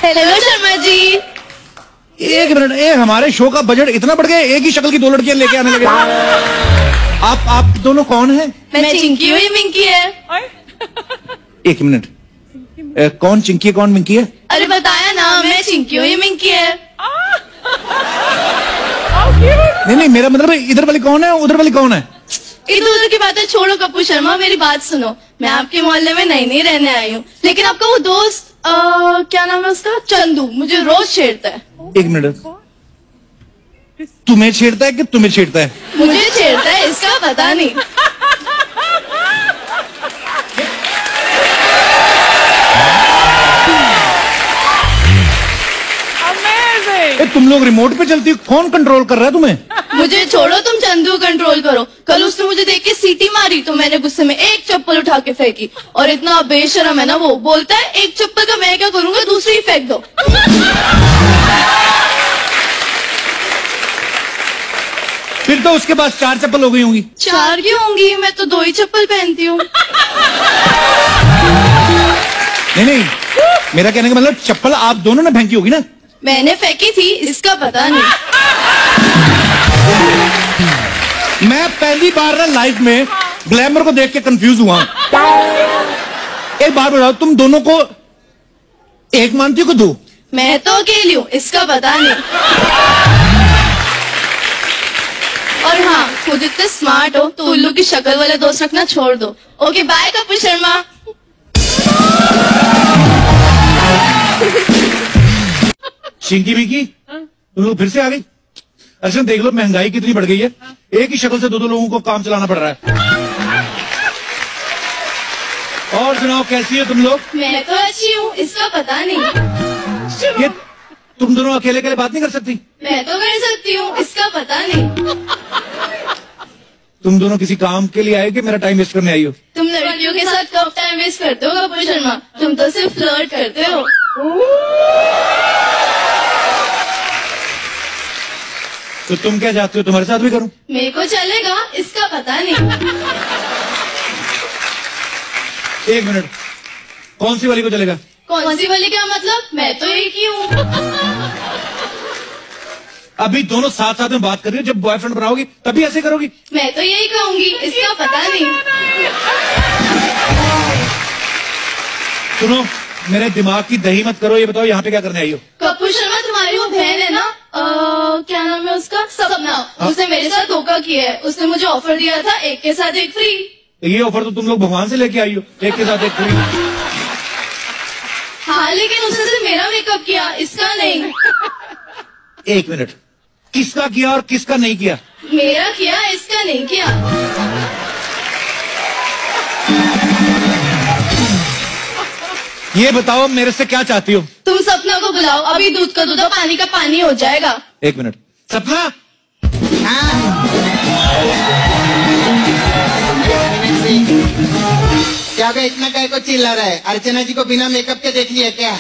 Hello Sharma ji. एक minute, हमारे show का बजट इतना बढ़ गया, एक ही शक्ल की दो लड़कियां लेके आने लगे। आप दोनों कौन हैं? मैं चिंकी हूँ, ये मिंकी है। एक मिनट, कौन चिंकी है कौन मिंकी है? अरे बताया ना, मैं चिंकी हूँ, ये मिंकी है। नहीं, मेरा मतलब इधर वाली कौन है, उधर वाली कौन है? इधर उधर की बातें छोड़ो कपूर शर्मा, मेरी बात सुनो। मैं आपके मोहल्ले में नई रहने आई हूँ, लेकिन आपका वो दोस्त क्या नाम है उसका, चंदू, मुझे रोज छेड़ता है। एक मिनट, तुम्हें छेड़ता है कि तुम्हें छेड़ता है? मुझे छेड़ता है, इसका पता नहीं। तुम लोग रिमोट पे चलती हो, कौन कंट्रोल कर रहा है तुम्हें? मुझे छोड़ो, तुम चंदू कंट्रोल करो। कल उसने मुझे देख के सीटी मारी तो मैंने गुस्से में एक चप्पल उठा के फेंकी, और इतना बेशरम है ना वो, बोलता है एक चप्पल का मैं क्या करूंगा, दूसरी फेंक दो। फिर तो उसके पास 4 चप्पल हो गई होंगी। 4 क्यों होंगी, मैं तो 2 ही चप्पल पहनती हूँ। नहीं, मेरा कहने का मतलब चप्पल आप दोनों ने फेंकी होगी ना? मैंने फेंकी थी, इसका पता नहीं। मैं पहली बार ना लाइफ में ग्लैमर को देख के कंफ्यूज हुआ। एक बार बताओ, तुम दोनों को एक मानती हो कि 2? मैं तो अकेली हूँ, इसका पता नहीं। और हाँ, खुद इतने स्मार्ट हो तो उल्लू की शक्ल वाले दोस्त रखना छोड़ दो। Okay bye Kapoor Sharma. चिंकी मिंकी, तुम लोग फिर से आ गई? अच्छा देख लो, महंगाई कितनी बढ़ गई है, एक ही शक्ल से 2 लोगों को काम चलाना पड़ रहा है। और सुनाओ, कैसी हो तुम लोग? मैं तो अच्छी हूँ, इसका पता नहीं। ये तुम दोनों अकेले अकेले बात नहीं कर सकती? मैं तो कर सकती हूँ, इसका पता नहीं। तुम दोनों किसी काम के लिए आए कि मेरा टाइम वेस्ट करने आई हो? तुम लड़कियों के साथ कब टाइम वेस्ट करते हो कपूर शर्मा, तुम तो सिर्फ फ्लर्ट करते हो। तो तुम क्या चाहते हो, तुम्हारे साथ भी करूं? मेरे को चलेगा, इसका पता नहीं। एक मिनट, कौन सी वाली को चलेगा? कौन सी वाली, क्या मतलब? मैं तो एक ही हूँ। अभी दोनों साथ साथ में बात कर रही हो, जब बॉयफ्रेंड बनाओगी तभी ऐसे करोगी? मैं तो यही कहूंगी, इसका पता नहीं। सुनो, मेरे दिमाग की दही मत करो, ये बताओ यहाँ पे क्या करने आई हो? कपूर शर्मा, तुम्हारी वो बहन है ना, क्या नाम है उसका, सपना, उसने मेरे साथ धोखा किया है। उसने मुझे ऑफर दिया था एक के साथ एक फ्री। ये ऑफर तो तुम लोग भगवान से लेके आई हो, एक के साथ एक फ्री। हाँ, लेकिन उसने सिर्फ मेरा मेकअप किया, इसका नहीं। एक मिनट, किसका किया और किसका नहीं किया? मेरा किया, इसका नहीं किया। ये बताओ, मेरे से क्या चाहती हो? तुम सपना को बुलाओ, अभी दूध का दूध और पानी का पानी हो जाएगा। एक मिनट, सपना। हाँ। क्या गया, इतना काय को चिल्ला रहा है? अर्चना जी को बिना मेकअप के देख लिया क्या?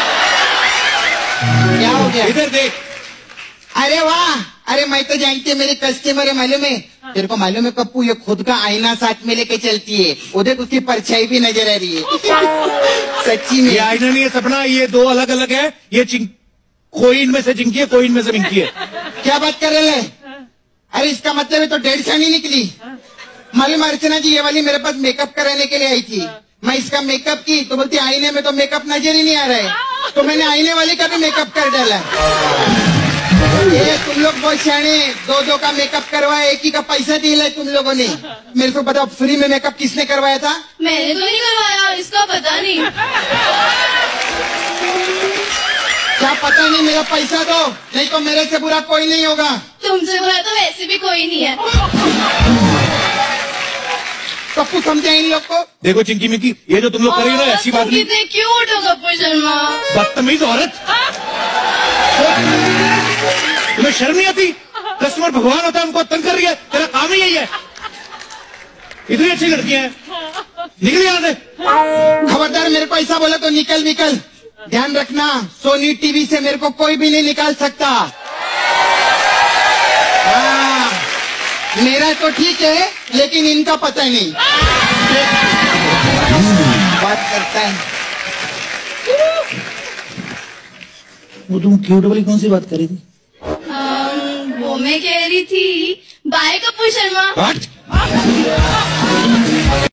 क्या हो गया? इधर देख। अरे वाह, अरे मैं तो जानती है, मेरे कस्टमर है, मालूम है तेरे को? मालूम है पप्पू, ये खुद का आईना साथ में लेके चलती है, उधर उसकी परछाई भी नजर आ रही है। सच्ची में ये आईना नहीं है सपना, ये 2 अलग अलग है। ये कोई इनमें से चिंकी है, कोई इनमें से मिंकी है। क्या बात कर रहे हैं? अरे इसका मतलब है तो 1.5 छानी निकली। मालूम अर्चना जी, ये वाली मेरे पास मेकअप कराने के लिए आई थी। मैं इसका मेकअप की तो बोलती आईने में तो मेकअप नजर ही नहीं आ रहा है, तो मैंने आईने वाले का भी मेकअप कर डाला। ये तुम लोग बहुत शाणे, 2 का मेकअप करवाया, एक ही का पैसा दिया है तुम लोगों ने। मेरे को बताओ, फ्री में मेकअप किसने करवाया था? मैंने तो नहीं करवाया, इसका पता नहीं। क्या पता नहीं? मेरा पैसा दो, नहीं तो मेरे से बुरा कोई नहीं होगा। तुमसे बुरा तो वैसे भी कोई नहीं है। पप्पू समझा इन लोग को? देखो चिंकी मिंकी, ये जो तुम लोग कर रही हो ना, अच्छी बात नहीं। कितने क्यूट हो कपूर शर्मा। बदतमीज औरत, तुम्हें शर्म नहीं आती? कस्टमर भगवान होता है, उनको तंग कर रही है, तेरा काम ही यही है। इतनी अच्छी लड़कियां हैं, निकल यहाँ से। खबरदार, मेरे को ऐसा बोला तो निकल निकल। ध्यान रखना, सोनी टीवी से मेरे को कोई भी नहीं निकाल सकता। हाँ, मेरा तो ठीक है, लेकिन इनका पता नहीं। बात करता है। वो तुम क्यूट वाली कौन सी बात कर रही थी? वो मैं कह रही थी बाय कपूर शर्मा। What?